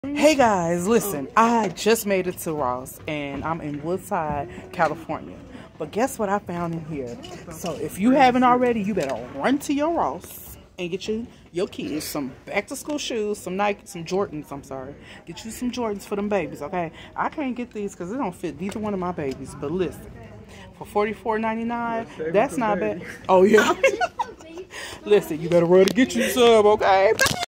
Hey guys, listen, I just made it to Ross and I'm in Woodside, California. But guess what I found in here? So if you haven't already, you better run to your Ross and get your kids some back to school shoes, some Nike, some Jordans, I'm sorry. Get you some Jordans for them babies, okay? I can't get these because they don't fit neither one of my babies. But listen, for $44.99, that's not bad. Oh yeah. Listen, you better run to get you some, okay?